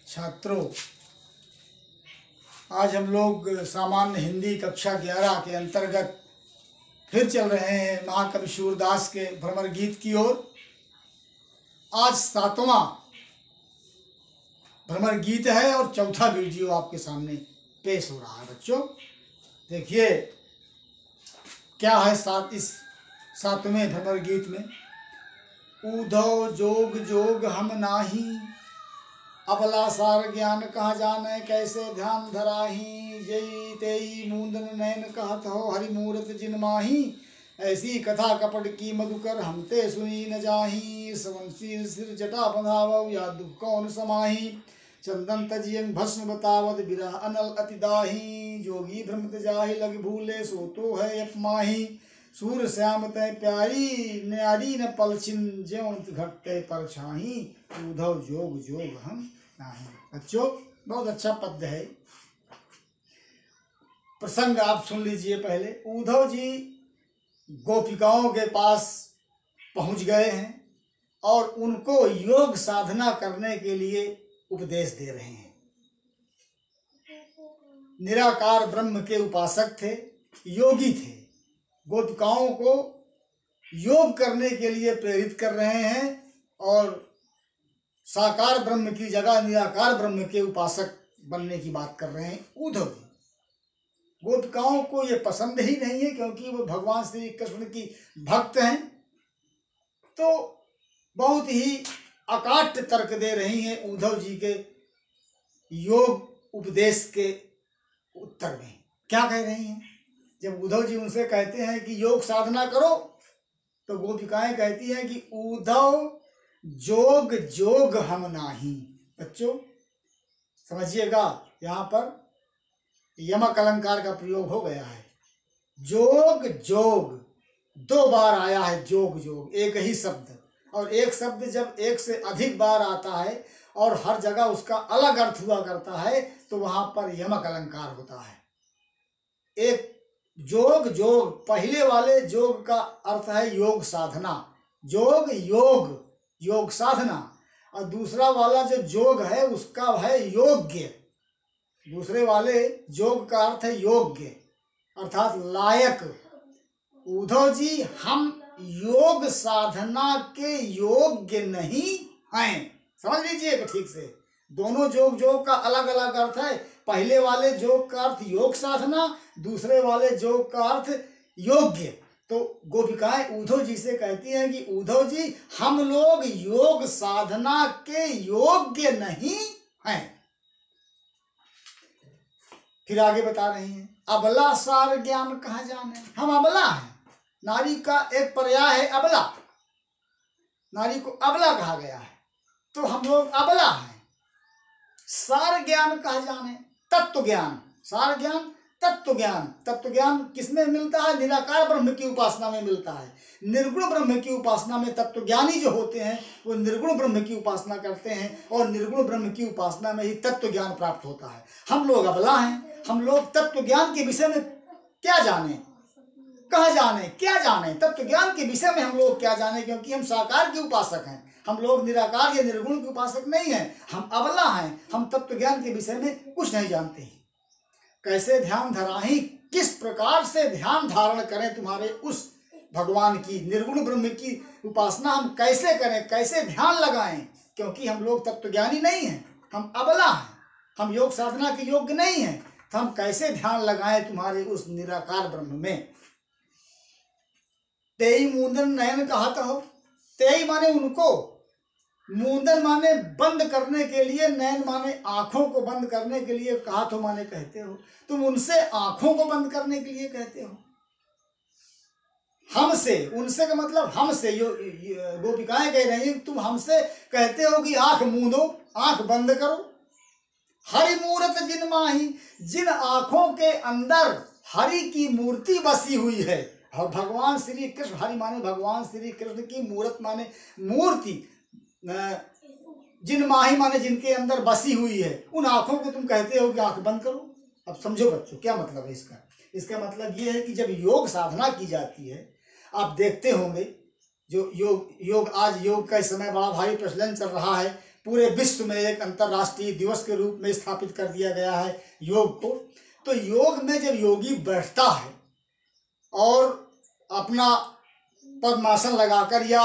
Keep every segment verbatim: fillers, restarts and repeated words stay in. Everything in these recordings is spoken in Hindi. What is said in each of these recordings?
छात्रों, आज हम लोग सामान्य हिंदी कक्षा ग्यारह के अंतर्गत फिर चल रहे हैं महाकवि सूरदास के भ्रमर गीत की ओर। आज सातवां भ्रमर गीत है और चौथा वीडियो आपके सामने पेश हो रहा है। बच्चों देखिए क्या है सात इस सातवें भ्रमर गीत में। ऊधव जोग जोग हम नाही, अबला सार ज्ञान कहाँ जाने, कैसे ध्यान धराही, जई तेई मूंदन नैन कहत हो, हरि मूरत जिन माही, ऐसी कथा कपट की मधुकर हम ते सुनी न जाही, सवंशील सिर जटा बंधाव या दुख कौन समाही, चंदन तजियन भस्म बतावत बिरह अनल अति दाही, जोगी भ्रमत जाहि लग भूले सो तो है अपमाही, सूर श्याम तय प्यारी न्यारी न पलछिन, ज्यों घटते परछाही, उधव जोग जोग हम नाही। बच्चों बहुत अच्छा पद्य है। प्रसंग आप सुन लीजिए। पहले उद्धव जी गोपिकाओं के पास पहुंच गए हैं और उनको योग साधना करने के लिए उपदेश दे रहे हैं। निराकार ब्रह्म के उपासक थे, योगी थे, गोपिकाओं को योग करने के लिए प्रेरित कर रहे हैं और साकार ब्रह्म की जगह निराकार ब्रह्म के उपासक बनने की बात कर रहे हैं उद्धव जी। गोपिकाओं को ये पसंद ही नहीं है क्योंकि वो भगवान श्री कृष्ण की भक्त हैं, तो बहुत ही अकाट्य तर्क दे रही हैं उद्धव जी के योग उपदेश के उत्तर में। क्या कह रही हैं? जब उद्धव जी उनसे कहते हैं कि योग साधना करो, तो गोपिकाएं कहती हैं कि उद्धव जोग जोग हम नाही। बच्चों समझिएगा, यहाँ पर यमक अलंकार का प्रयोग हो गया है। जोग जोग दो बार आया है, जोग जोग एक ही शब्द, और एक शब्द जब एक से अधिक बार आता है और हर जगह उसका अलग अर्थ हुआ करता है तो वहां पर यमक अलंकार होता है। एक जोग जोग, पहले वाले जोग का अर्थ है योग साधना, जोग योग योग साधना, और दूसरा वाला जो जोग है उसका है योग्य। दूसरे वाले जोग का अर्थ है योग्य अर्थात लायक। उद्धव जी हम योग साधना के योग्य नहीं हैं। समझ लीजिए ठीक से, दोनों जोग जोग का अलग अलग अर्थ है। पहले वाले जोग का अर्थ योग साधना, दूसरे वाले जोग का अर्थ योग्य। तो गोपिकाएं उद्धव जी से कहती हैं कि उद्धव जी हम लोग योग साधना के योग्य नहीं हैं। फिर आगे बता रही हैं, अबला सार ज्ञान कहाँ जाने, हम अबला हैं। नारी का एक पर्याय है अबला, नारी को अबला कहा गया है, तो हम लोग अबला हैं। सार ज्ञान कहाँ जाने, तत्व ज्ञान, सार ज्ञान तत्व ज्ञान। तत्व ज्ञान किसमें मिलता है? निराकार ब्रह्म की उपासना में मिलता है। निर्गुण ब्रह्म की उपासना में तत्व ज्ञानी जो होते हैं वो निर्गुण ब्रह्म की उपासना करते हैं और निर्गुण ब्रह्म की उपासना में ही तत्व ज्ञान प्राप्त होता है। हम लोग अबला हैं, हम लोग तत्व ज्ञान के विषय में क्या जाने, कहाँ जाने, क्या जाने, तत्व ज्ञान के विषय में हम लोग क्या जाने, क्योंकि हम साकार के उपासक हैं। हम लोग निराकार या निर्गुण के उपासक नहीं हैं, हम अबला हैं, हम तत्व ज्ञान के विषय में कुछ नहीं जानते हैं। कैसे ध्यान धराही, किस प्रकार से ध्यान धारण करें तुम्हारे उस भगवान की, निर्गुण ब्रह्म की उपासना हम कैसे करें, कैसे ध्यान लगाएं, क्योंकि हम लोग तत्वज्ञानी नहीं हैं, हम अबला हैं, हम योग साधना के योग्य नहीं हैं, तो हम कैसे ध्यान लगाएं तुम्हारे उस निराकार ब्रह्म में। तेई मूंदन नयन कहत हो, तेई माने उनको, मूंदन माने बंद करने के लिए, नयन माने आंखों को बंद करने के लिए, कहा तो माने कहते हो, तुम उनसे आंखों को बंद करने के लिए कहते हो। हमसे, उनसे का मतलब हमसे, यो गोपिकाएं कह रही हैं तुम हमसे कहते हो कि आंख मूंदो, आंख बंद करो। हरि मूरत जिन माही, जिन आंखों के अंदर हरि की मूर्ति बसी हुई है, और भगवान श्री कृष्ण, हरि माने भगवान श्री कृष्ण की मूर्त माने मूर्ति, जिन माही माने जिनके अंदर बसी हुई है, उन आंखों को तुम कहते हो कि आंख बंद करो। अब समझो बच्चों क्या मतलब है इसका। इसका मतलब ये है कि जब योग साधना की जाती है, आप देखते होंगे जो योग योग आज योग का समय बड़ा भारी प्रचलन चल रहा है, पूरे विश्व में एक अंतर्राष्ट्रीय दिवस के रूप में स्थापित कर दिया गया है योग को। तो योग में जब योगी बैठता है और अपना पद्मासन लगाकर या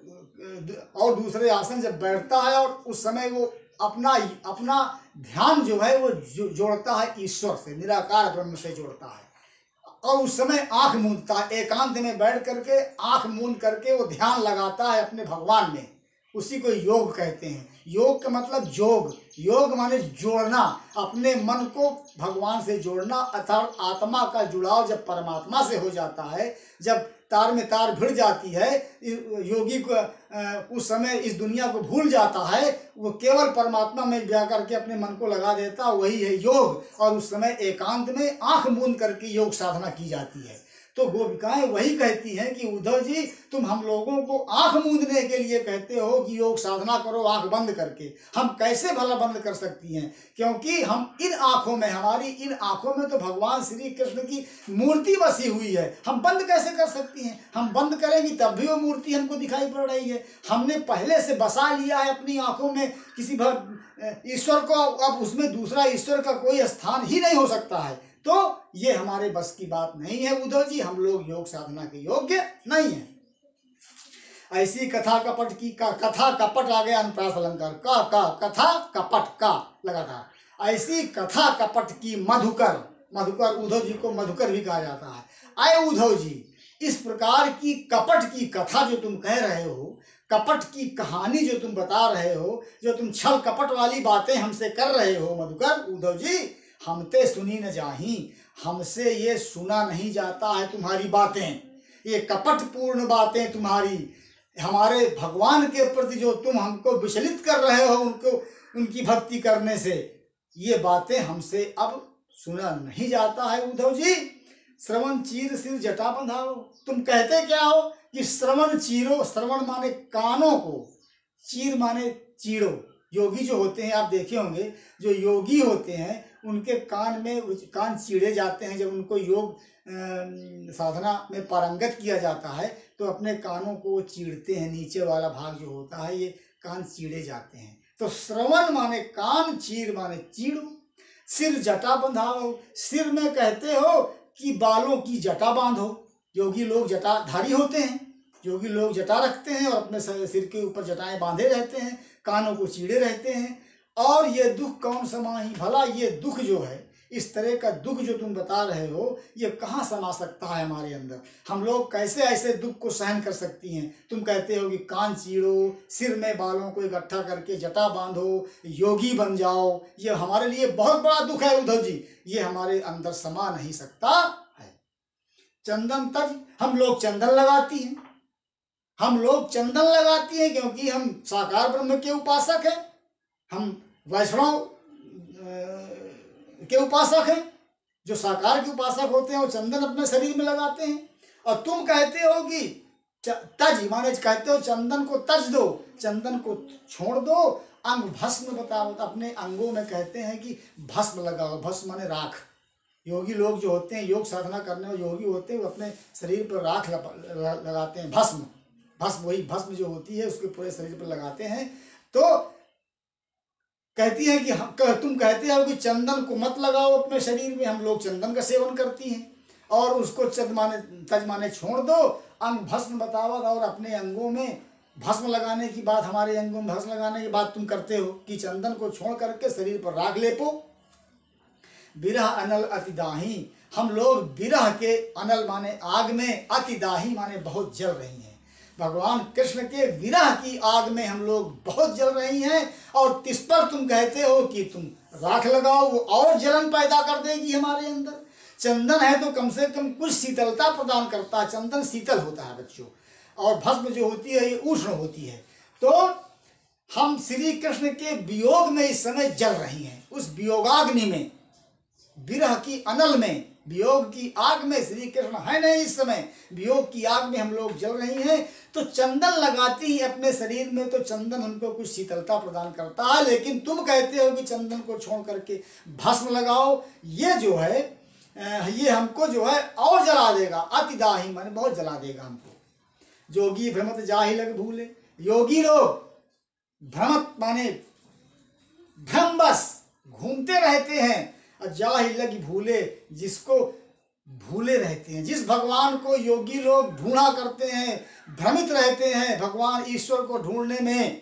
और दूसरे आसन जब बैठता है और उस समय वो अपना अपना ध्यान जो है वो जो, जोड़ता है ईश्वर से, निराकार ब्रह्म से जोड़ता है, और उस समय आंख मूंदता है, एकांत में बैठ करके आंख मूंद करके वो ध्यान लगाता है अपने भगवान में, उसी को योग कहते हैं। योग का मतलब जोग, योग माने जोड़ना, अपने मन को भगवान से जोड़ना, अर्थात आत्मा का जुड़ाव जब परमात्मा से हो जाता है, जब तार में तार भिड़ जाती है, योगी को उस समय इस दुनिया को भूल जाता है, वो केवल परमात्मा में जा करके अपने मन को लगा देता, वही है योग। और उस समय एकांत में आंख मूंद करके योग साधना की जाती है। तो गोपिकाएं वही कहती हैं कि उद्धव जी, तुम हम लोगों को आंख मूंदने के लिए कहते हो कि योग साधना करो आंख बंद करके। हम कैसे भला बंद कर सकती हैं, क्योंकि हम इन आंखों में, हमारी इन आंखों में तो भगवान श्री कृष्ण की मूर्ति बसी हुई है, हम बंद कैसे कर सकती हैं? हम बंद करेंगी तब भी वो मूर्ति हमको दिखाई पड़ रही है। हमने पहले से बसा लिया है अपनी आंखों में किसी ईश्वर को, अब उसमें दूसरा ईश्वर का कोई स्थान ही नहीं हो सकता है। तो ये हमारे बस की बात नहीं है उद्धव जी, हम लोग योग साधना के योग्य नहीं है। ऐसी कथा कपट की का कथा कपट आ गया अनुप्रास अलंकार का का कथा कपट का लगातार। ऐसी कथा कपट की मधुकर, मधुकर उद्धव जी को मधुकर भी कहा जाता है। आए उद्धव जी, इस प्रकार की कपट की कथा जो तुम कह रहे हो, कपट की कहानी जो तुम बता रहे हो, जो तुम छल कपट वाली बातें हमसे कर रहे हो मधुकर, उद्धव जी हमते सुनी न जाही, हमसे ये सुना नहीं जाता है तुम्हारी बातें, ये कपट पूर्ण बातें तुम्हारी, हमारे भगवान के प्रति जो तुम हमको विचलित कर रहे हो उनको, उनकी भक्ति करने से, ये बातें हमसे अब सुना नहीं जाता है उद्धव जी। श्रवण चीर सिर जटा बंधाओ, तुम कहते क्या हो कि श्रवण चीरो, श्रवण माने कानों को, चीर माने चीड़ो। योगी जो होते हैं आप देखे होंगे, जो योगी होते हैं उनके कान में कान चीड़े जाते हैं। जब उनको योग साधना में पारंगत किया जाता है तो अपने कानों को चीड़ते हैं, नीचे वाला भाग जो होता है ये कान चीड़े जाते हैं। तो श्रवण माने कान, चीर माने चीड़ो, सिर जटा बंधाओ, सिर में कहते हो कि बालों की जटा बांधो। योगी लोग जटाधारी होते हैं, योगी लोग जटा रखते हैं और अपने सिर के ऊपर जटाएं बांधे रहते हैं, कानों को चीड़े रहते हैं। और ये दुख कौन समाही, भला ये दुख जो है, इस तरह का दुख जो तुम बता रहे हो, ये कहाँ समा सकता है हमारे अंदर? हम लोग कैसे ऐसे दुख को सहन कर सकती हैं? तुम कहते हो कि कान चीड़ो, सिर में बालों को इकट्ठा करके जटा बांधो, योगी बन जाओ, ये हमारे लिए बहुत बड़ा दुख है उद्धव जी, ये हमारे अंदर समा नहीं सकता है। चंदन तज, हम लोग चंदन लगाती हैं, हम लोग चंदन लगाती हैं क्योंकि हम साकार ब्रह्म के उपासक हैं, हम वैष्णव के उपासक हैं। जो साकार के उपासक होते हैं वो चंदन अपने शरीर में लगाते हैं। और तुम कहते हो कि तज माने कहते हो चंदन को तज दो, चंदन को छोड़ दो, अंग भस्म बताओ। तो अपने अंगों में कहते हैं कि भस्म लगाओ, भस्म माने राख। योगी लोग जो होते हैं, योग साधना करने वाले योगी होते हैं, वो अपने शरीर पर राख लगाते हैं, भस्म, भस्म वही भस्म जो होती है उसके पूरे शरीर पर लगाते हैं। तो कहती है कि हम कह, तुम कहते हो कि चंदन को मत लगाओ अपने शरीर में, हम लोग चंदन का सेवन करती हैं और उसको चद माने तज माने छोड़ दो, अंग भस्म बताओ। और अपने अंगों में भस्म लगाने की बात, हमारे अंगों में भस्म लगाने की बात तुम करते हो कि चंदन को छोड़ करके शरीर पर राग लेपो। विरह अनल अतिदाही, हम लोग विरह के अनल माने आग में, अतिदाही माने बहुत जल रही हैं। भगवान कृष्ण के विरह की आग में हम लोग बहुत जल रही हैं। और तिस पर तुम कहते हो कि तुम राख लगाओ, वो और जलन पैदा कर देगी हमारे अंदर। चंदन है तो कम से कम कुछ शीतलता प्रदान करता है, चंदन शीतल होता है बच्चों, और भस्म जो होती है ये उष्ण होती है। तो हम श्री कृष्ण के वियोग में इस समय जल रही हैं, उस वियोगाग्नि में, विरह की अनल में, वियोग की आग में श्री कृष्ण है नहीं इस समय, वियोग की आग में हम लोग जल रही हैं। तो चंदन लगाती है अपने शरीर में, तो चंदन हमको कुछ शीतलता प्रदान करता है। लेकिन तुम कहते हो कि चंदन को छोड़ करके भस्म लगाओ, ये जो है ये हमको जो है और जला देगा। अतिदाही माने बहुत जला देगा हमको। जोगी भ्रमत जाहि लग भूले, योगी लोग भ्रमत माने भ्रमबस घूमते रहते हैं, और जाहि लगी भूले जिसको भूले रहते हैं। जिस भगवान को योगी लोग ढूंढा करते हैं, भ्रमित रहते हैं भगवान ईश्वर को ढूंढने में,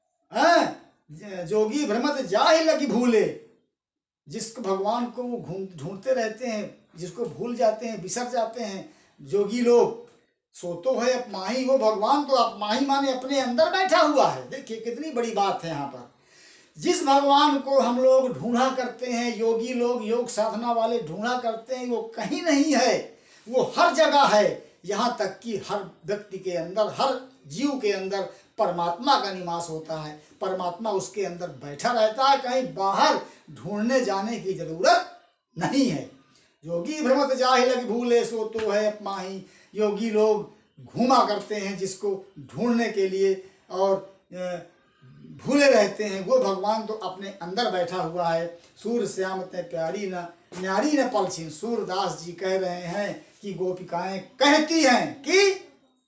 हैं जोगी भ्रमत जाहि लगी भूले, जिस भगवान को वो घूम ढूंढते रहते हैं, जिसको भूल जाते हैं, बिसर जाते हैं जोगी लोग, सो तो है अपमाही, वो भगवान तो अपमाही माने अपने अंदर बैठा हुआ है। देखिए कितनी बड़ी बात है यहाँ पर। जिस भगवान को हम लोग ढूंढा करते हैं, योगी लोग योग साधना वाले ढूंढा करते हैं, वो कहीं नहीं है, वो हर जगह है। यहाँ तक कि हर व्यक्ति के अंदर, हर जीव के अंदर परमात्मा का निवास होता है, परमात्मा उसके अंदर बैठा रहता है, कहीं बाहर ढूंढने जाने की जरूरत नहीं है। योगी भ्रमत जाहि लगी भूले सो तो है अपमाही, योगी लोग घूमा करते हैं जिसको ढूंढने के लिए और भूले रहते हैं, वो भगवान तो अपने अंदर बैठा हुआ है। सूर श्याम ते प्यारी न न्यारी न पलछिन, सूरदास जी कह रहे हैं कि गोपिकाएं कहती हैं कि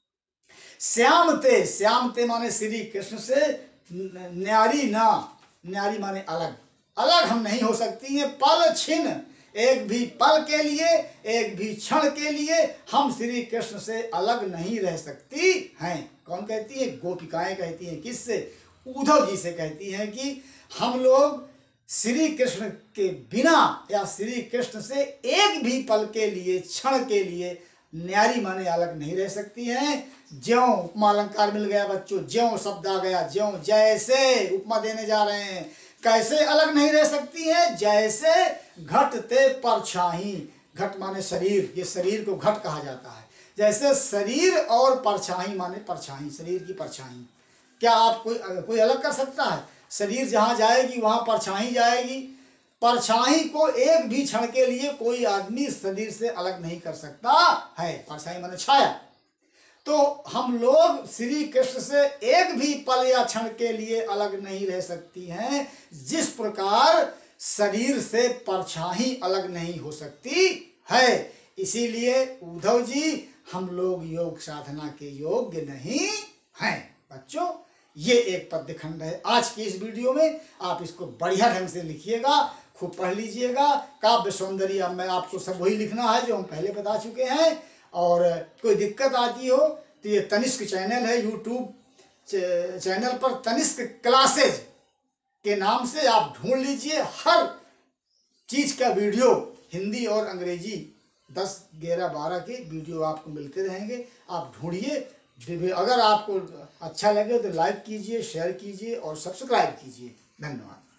श्याम ते, श्याम ते माने श्री कृष्ण से, न्यारी ना, न्यारी माने अलग, अलग हम नहीं हो सकती हैं। पल छिन, एक भी पल के लिए, एक भी क्षण के लिए हम श्री कृष्ण से अलग नहीं रह सकती हैं। कौन कहती है? गोपिकाएं कहती हैं। किससे? उद्धव जी से कहती हैं कि हम लोग श्री कृष्ण के बिना या श्री कृष्ण से एक भी पल के लिए, क्षण के लिए न्यारी माने अलग नहीं रह सकती हैं। ज्यों, उपमा अलंकार मिल गया बच्चों, ज्यों शब्द आ गया, ज्यों जैसे उपमा देने जा रहे हैं। कैसे अलग नहीं रह सकती है? जैसे घट ते परछाई, घट माने शरीर, ये शरीर को घट कहा जाता है। जैसे शरीर और परछाई माने परछाई, शरीर की परछाई। क्या आप कोई कोई अलग कर सकता है? शरीर जहाँ जाएगी वहाँ परछाई जाएगी। परछाई को एक भी क्षण के लिए कोई आदमी शरीर से अलग नहीं कर सकता है। परछाई माने छाया। तो हम लोग श्री कृष्ण से एक भी पल या क्षण के लिए अलग नहीं रह सकती हैं, जिस प्रकार शरीर से परछाई अलग नहीं हो सकती है। इसीलिए उद्धव जी, हम लोग योग साधना के योग्य नहीं हैं। बच्चों, ये एक पद्य खंड है आज की इस वीडियो में। आप इसको बढ़िया ढंग से लिखिएगा, खूब पढ़ लीजिएगा। काव्य सौंदर्य अब मैं आपको सब वही लिखना है जो हम पहले बता चुके हैं। और कोई दिक्कत आती हो तो ये तनिष्क चैनल है, यूट्यूब चैनल पर तनिष्क क्लासेज के नाम से आप ढूंढ लीजिए। हर चीज का वीडियो हिंदी और अंग्रेजी दस ग्यारह बारह के वीडियो आपको मिलते रहेंगे। आप ढूंढिए। अगर आपको अच्छा लगे तो लाइक कीजिए, शेयर कीजिए और सब्सक्राइब कीजिए। धन्यवाद।